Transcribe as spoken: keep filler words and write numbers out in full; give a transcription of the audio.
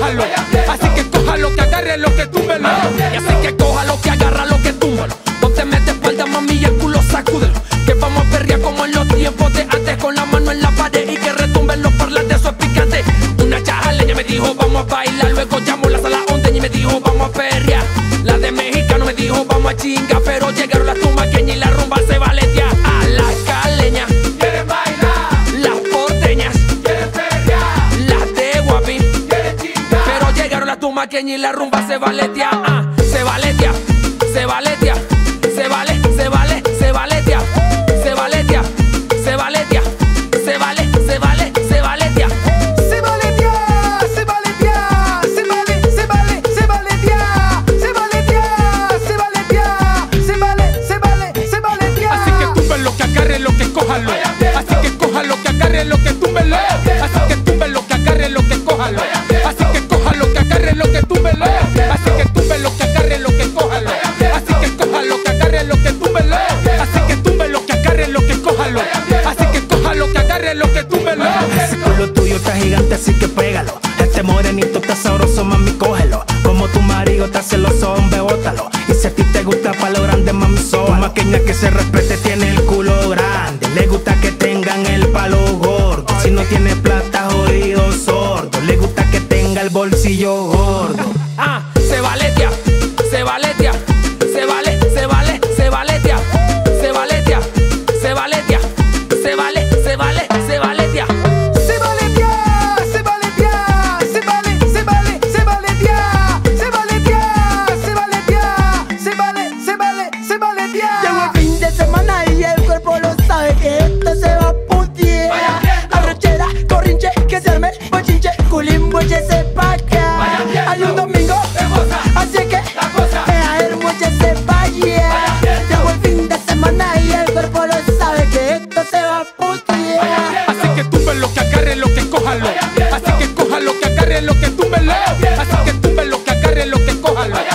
cójalo. Así que cójalo, que agarre lo que túmbelo. Y así que cójalo, que agarra lo que túmbelo. Ponte mete espalda, mami, y el culo sacúdelo. Que vamos a perrear como en los tiempos de antes, con la mano en la pared y que retumben los parlantes, eso es picante. Una chajaleña me dijo vamos a bailar, luego llamó la sala ondeña y me dijo vamos a perrear. La de mexicano me dijo vamos a chingar, pero llegaron las tumaqueñas y la rumba se va a letear. A la caleña quieren bailar, las porteñas quieren perrear, las de Guapín quieren chingar, pero llegaron las tumaqueñas y la rumba se va a letear. Ah, se va a letear, se va a letear, se vale, se vale, se va a letear, se va a letear, se va a letear, se vale, se vale, se va a letear. se valetea, se valetea, se vale, se vale, se valetea, se valetea, se valetea, se vale, se vale, se valetea. Así que tumbe lo que agarre lo que cójalo. Así que cójalo, que agarre lo que túmbelo. Así que tumbe lo que agarre lo que cójalo. Así que cójalo, que agarre lo que túmbelo. Así que tumbe lo que agarre lo que cójalo. Así que cójalo, que agarre lo que túmbelo. Así que tumbe lo que agarre lo que cójalo. Así que cójalo, que agarre lo que túmbelo. Ese culo tuyo está gigante, así que pégalo. Este morenito está sabroso, mami, cógelo. Como tu marido está celoso, hombre, bótalo. Y si a ti te gusta pa' lo grande, mami, sola. Tu maqueña que se respete tiene el culo grande. Le gusta que tengan el palo gordo. Si no tiene plata, jodido, sordo. Le gusta que tenga el bolsillo gordo. Ah, se va a letear, se va a letear, se vale, se vale, se va a letear, se va a letear, se va a letear, se vale, se vale, se va a letear. Se valetea, se valetea, se vale, se vale, se valetea, se valetea, se valetea, se vale, se vale, se valetea. Llegó el fin de semana y el cuerpo lo sabe que esto se va a putear. Arrechera, corrinche, que se arme, bochinche, culín, boche, se pa' acá. Hay un domingo, así que vea el boche, se vaya. Llegó el fin de semana y el cuerpo lo sabe que esto se va a putear. Así que tumbe lo que agarre lo que cójalo. Así que cójalo, que agarre lo que túmbelo. Así que tumbe lo que agarre lo que cójalo.